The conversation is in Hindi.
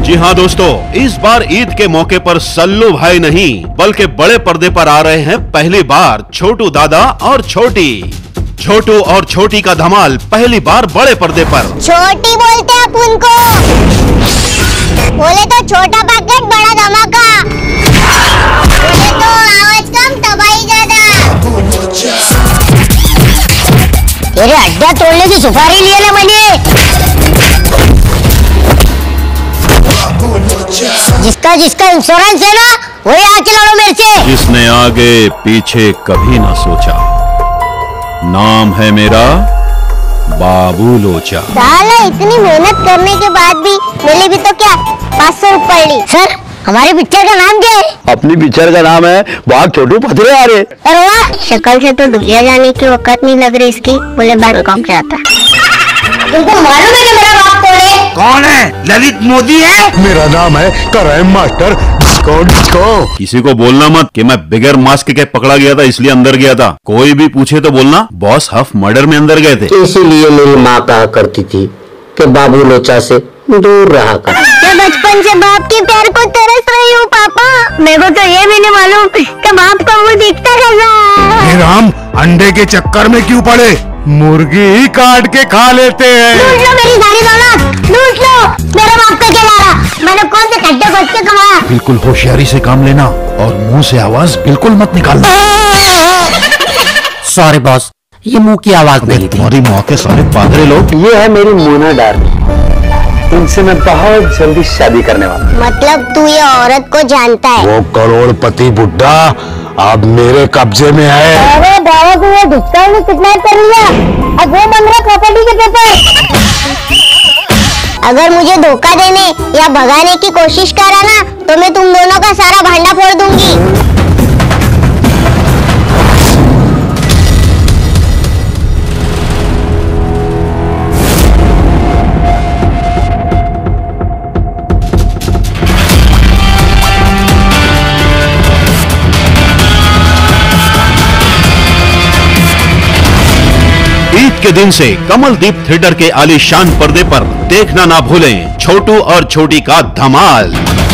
जी हाँ दोस्तों, इस बार ईद के मौके पर सल्लू भाई नहीं बल्कि बड़े पर्दे पर आ रहे हैं पहली बार छोटू दादा और छोटी। छोटू और छोटी का धमाल पहली बार बड़े पर्दे पर। छोटी बोलते हैं उनको, बोले तो छोटा पैकेट बड़ा धमाका, बोले तो आवाज कम तबाही ज्यादा। तेरे अड्डा तोड़ने की सुपारी लिए ना मैंने। जिसका इंश्योरेंस है ना वही आके लड़ो मेरे से। जिसने आगे पीछे कभी ना सोचा, नाम है मेरा बाबू लोचा। साला इतनी मेहनत करने के बाद भी मिली भी तो क्या 500 रुपए ली। सर हमारे पिक्चर का नाम क्या है? अपनी पिक्चर का नाम है बाघ छोटू पथरे आ रहे। अरे वाह, शक्ल से तो दुनिया जाने की वक्त नहीं लग रही इसकी। बोले बैंकॉक से आता। तुमको मालूम है कि मेरा बाप कौन है? कौन है? ललित मोदी है। मेरा नाम है कराइम मास्टर डिस्को। किसी को बोलना मत कि मैं बिगर मास्क के पकड़ा गया था इसलिए अंदर गया था। कोई भी पूछे तो बोलना बॉस हफ मर्डर में अंदर गए थे। इसीलिए मेरी माँ कहा करती थी कि बाबू लोचा से दूर रहा कर। मैं बचपन से बाप के प्यार को तरस रही हूँ पापा। मेरे को तो ये भी नहीं मालूम कि बाप का मुंह दिखता कैसा। हम अंडे के चक्कर में क्यों पड़े? मुर्गी ही काट के खा लेते हैं। लूट लो मेरी सारी दौलत, लूट लो। मेरा बाप का क्या लारा? मैंने कौन से खड्डे खोद के कमाया? बिल्कुल होशियारी से काम लेना और मुंह से आवाज बिल्कुल मत निकालना। सॉरी बॉस, ये मुंह की आवाज नहीं थी। तुम्हारी माँ के सारे पादरे लोग। ये है मेरी मोना डार्लिंग, इनसे मैं बहुत जल्दी शादी करने वाला हूँ। मतलब तू ये औरत को जानता है? वो करोड़पति बुड्ढा अब मेरे कब्जे में है। अरे बाबा को वो डिस्काउंट में किडनैप कर लिया। अब वो बन रहा प्रॉपर्टी के पेपर। अगर मुझे धोखा देने या भगाने की कोशिश करा ना तो मैं तुम दोनों का सारा भांडा फोड़ दूंगी। ईद के दिन से कमलदीप थिएटर के आलीशान पर्दे पर देखना ना भूलें छोटू और छोटी का धमाल।